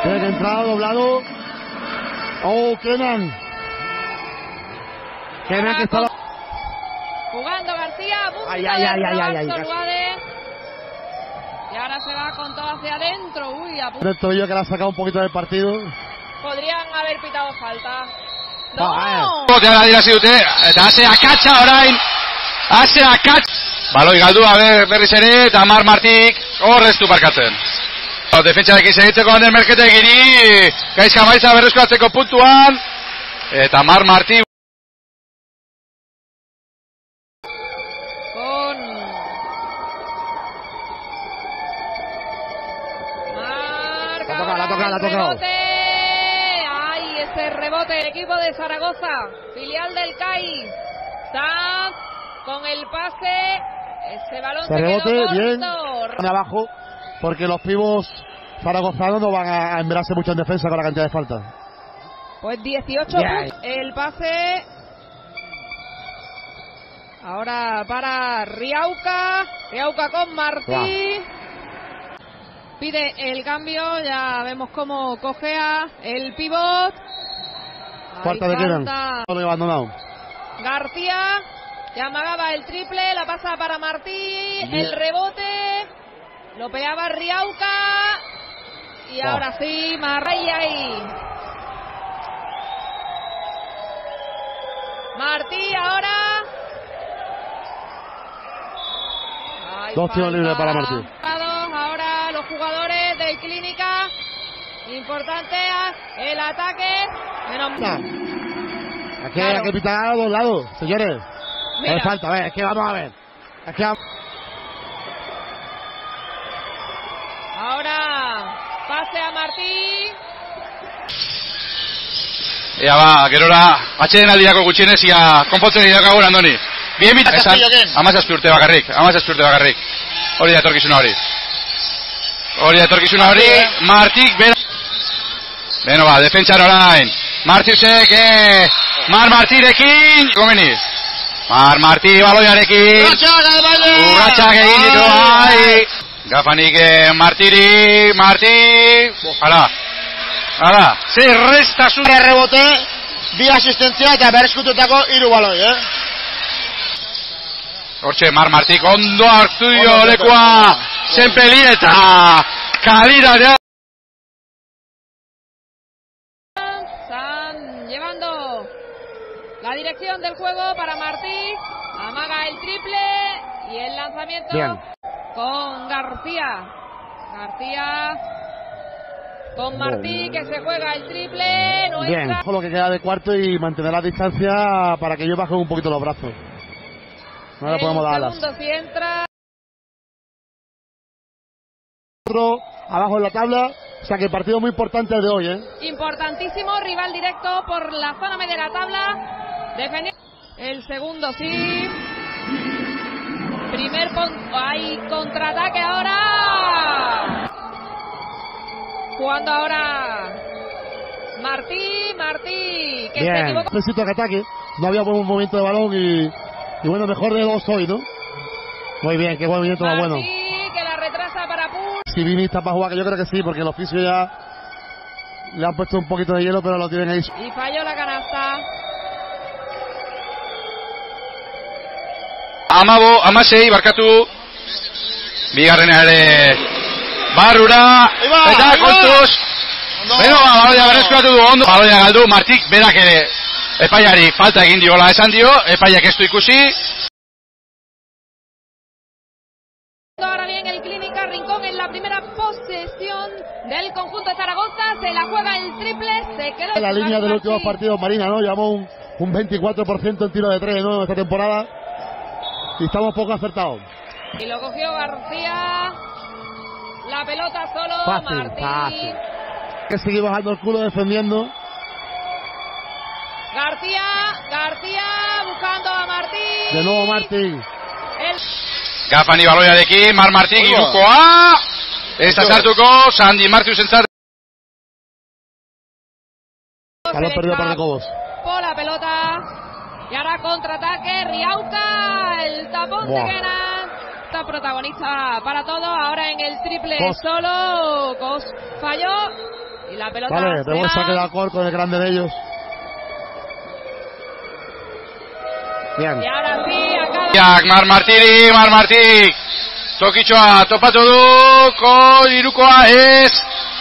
Tiene que entrar doblado. Oh, Kenan. Kenan que está... Jugando García. Ay. Y ahora se va con todo hacia adentro. Uy, a punto. El tobillo que le ha sacado un poquito del partido. Podrían haber pitado falta. No. Hace akatsa orain. Hace akatsa. Baloi galdua berriz ere, eta Mar Martik horreztu barkatzen. Defentsarekin segitzeko Ander Merketegiri, gaizka maitza berreskuratzeko puntuan, eta Mar Martik. La toca. Ay, ese rebote, el equipo de Zaragoza, filial del CAI. Sanz con el pase, ese balón se rebote, quedó corto. Bien, abajo, porque los pibos zaragozanos no van a emberarse mucho en defensa con la cantidad de faltas. Pues 18 puntos. El pase. Ahora para Riauca con Martí. Pide el cambio, ya vemos cómo cojea el pivot. Falta de Kenan. No lo he abandonado. García, ya amagaba el triple, la pasa para Martí. Bien. El rebote, lo peleaba Riauca. Y ahora sí, Marraya ahí. Martí ahora. Dos tiros libres para Martí. Ahora los jugadores del Clínica. Importante el ataque. Aquí hay que pitar a los lados, señores. Hay falta, a ver, es que vamos a ver. Ahora pase a Martí. Ea ba, gerora, atxeden aldirako gutxienez, ia konpontzen dira gaur Andoni. Bien mitad, esan, 17 urte bakarrik. Hori da etorkizuna hori. Martik, beno ba, defentsan orain. Martiusek, Mar Martirekin, gomeni. Mar Marti baloiarekin. Urratxak egin ditu, bai. Gafanik Marti. Hala, ze restasun. Rebote, bi asistentzia eta berreskututako 3 baloi, Hortxe, Mar Martik ondo hartu dio lekua. Zenpeli eta kalidadea. Están llevando la dirección del juego para Martí. Amaga el triple y el lanzamiento. Bien. Con García con Martí, que se juega el triple. No bien, entra. lo que queda de cuarto y mantener la distancia para que ellos bajen un poquito los brazos. No le podemos dar alas. Si entra. Abajo en la tabla, o sea que el partido muy importante el de hoy, Importantísimo, rival directo por la zona media de la tabla. Defendiendo. El segundo sí. Hay contraataque ahora. Jugando ahora Martí, que bien. se equivocó. Necesito que ataque, no había buen movimiento de balón y bueno, mejor de 2 hoy, ¿no? Muy bien, qué buen movimiento más bueno. Que la retrasa para Puig. Si Vini está para jugar, que yo creo que sí, porque el oficio ya le han puesto un poquito de hielo, pero lo tienen ahí. Y falló la canasta. Amasei, barkatu. Bigarrena ere barrura. Eta kontuz. Beno, baloia berreskuratu du ondo. Baloia galdu, Martik berak ere epaiari falta egin diola esan dio. Epaiak ez du ikusi. Ahora bien el Clínica, Rincón en la primera posesión del conjunto de Zaragoza. Se la juega el triple. Se queda en la línea del último partido, Marina, ¿no? Llevamos un 24% en tiro de 3, ¿no? Esta temporada. Y estamos poco acertados. Y lo cogió García. La pelota solo. Fácil. Que sigue bajando el culo defendiendo. García buscando a Martí. De nuevo Martí. Gafani baloiarekin, Mar Martik irukoa. Ez da sartuko, Sandy Martiusentzat. Balón perdido para Cobos. Por la pelota. Y ahora contraataque, Riauca, el tapón de Kenan. Está protagonista para todo, ahora en el triple solo. Cos falló. Y la pelota. Vale, de buen saque de Alcor con el grande de ellos. Bien. Y ahora sí, acaba. Mar Martí. Tokitxoa topatu du, irukoa ez.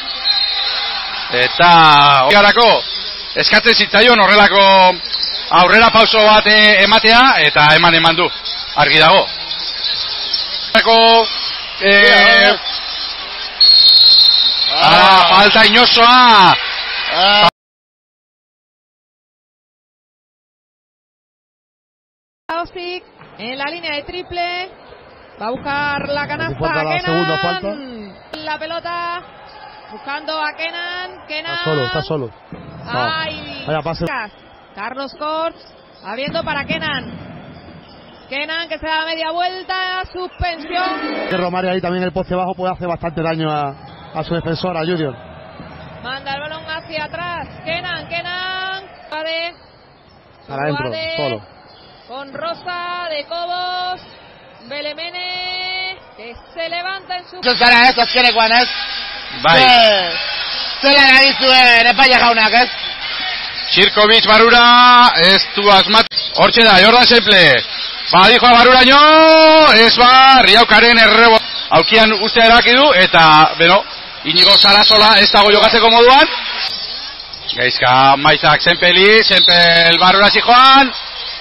Eta garako eskatzen zitzaion horrelako aurrera pauso bat ematea, eta eman du, argi dago. Falta inozoa. Osik en la línea de triple. Va a buscar la canasta. La segunda falta. La pelota. Buscando a Kenan. Está solo. Ay, vaya pase. Carlos Corts abriendo para Kenan. Kenan que se da media vuelta. Suspensión. Que Romario ahí también el poste bajo puede hacer bastante daño a su defensora, Junior. Manda el balón hacia atrás. Kenan. Para adentro, solo. Con Rosa de Cobos. Belemene que se levanta en su. Bai. Zelan ari zuen epaia jaunak, ez? Txirkovic barura, ez du asmat. Hortxe da, Jordan Semple. Badijoa baruraino, ez Riaukaren errebo. Aukian ustea eraki du, eta, Inigo Sarasola ez dago jokatzeko moduan. Gaizka Maizak Sempel barura zijoan.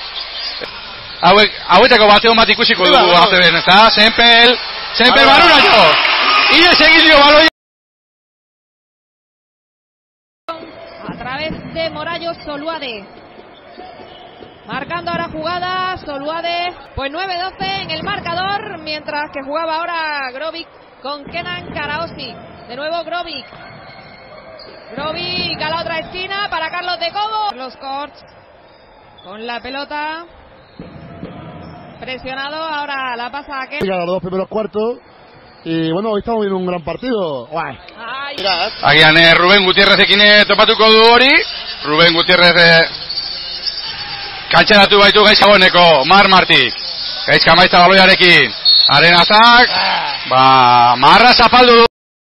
Haueteko bateo bat ikusiko dugu ACB-en, ez da? Sempel baruraino. Ines egin dio baloi. A través de Morallo Soluade. Marcando ahora jugada, Soluade. Pues 9-12 en el marcador, mientras que jugaba ahora Grovic con Kenan Karaosi. De nuevo Grovic a la otra esquina para Carlos de Cobo. Carlos Corts con la pelota. Presionado, ahora la pasa a Kenan. Los dos primeros cuartos. Y bueno, hoy estamos viendo un gran partido. Guay. Agian Ruben Gutierrezekin topatuko du hori. Ruben Gutierrez kantxeratu baitu gaizkagoneko Mar Martik. Gaizka maizta baloiarekin. Arenazak. Marra zapaldu du.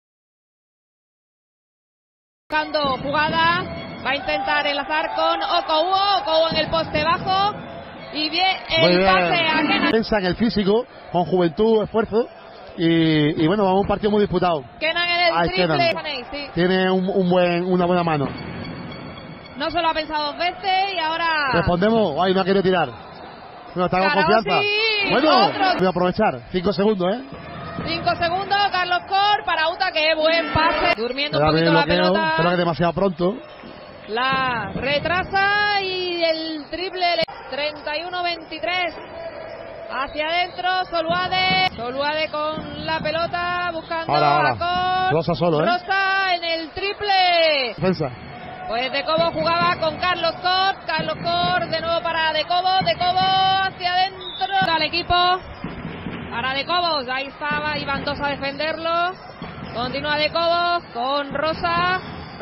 Buscando jugada. Va a intentar enlazar con Okou en el poste bajo. Y bien el pase a Kenan. Pensa en el físico, con juventud, esfuerzo. Y bueno, vamos a un partido muy disputado. Kenan en el triple. Sí. Tiene una buena mano. No se lo ha pensado dos veces y ahora. Respondemos. Ay, no ha querido tirar. Bueno, está con confianza. Bueno, voy a aprovechar. 5 segundos, 5 segundos. Carlos Cor para Uta, que buen pase. Durmiendo un poquito la pelota. Creo que demasiado pronto. La retrasa y el triple 31-23. Hacia adentro, Soluade con la pelota, buscando a Cor. Rosa solo, Rosa en el triple. Defensa. Pues De Cobo jugaba con Carlos Cor de nuevo para De Cobo hacia adentro. Al equipo para De Cobo, ahí estaba Iván Dos a defenderlo. Continúa De Cobo con Rosa.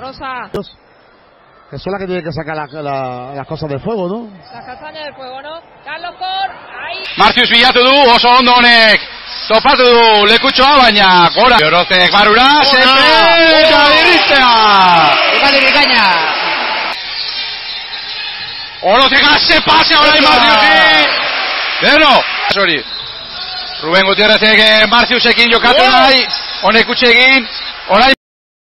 Que son las que tienen que sacar las cosas del fuego, ¿no? Las castañas del fuego, ¿no? Carlos Cor, ahí. Martius bilatu du, oso ondo honek. Topatu du, lekutxoa baina. Gora. Orozek barura, Sempel, eta dirristea. Ipaldi bikaina. Orozek haze pase orain Martiusi. Sorry. Ruben Gutierrezek Martiusekin jokatu nahi. Honek utxe egin. Orain.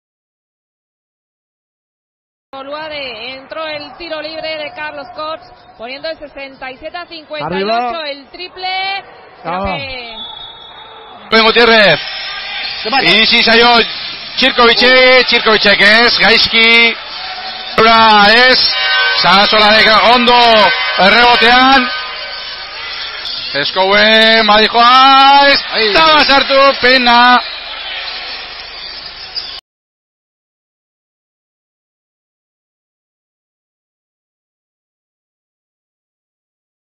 Soluade, entró el tiro libre de Carlos Corts, poniendo el 67-58. Arriba. El triple. Ruben Gutierrez. Iritsi zaio Txirkovicek ez, gaizki. Ez, Sarasolarek ondo errebotean. Eskouen, Madijoa, ez, taba sartu, pena.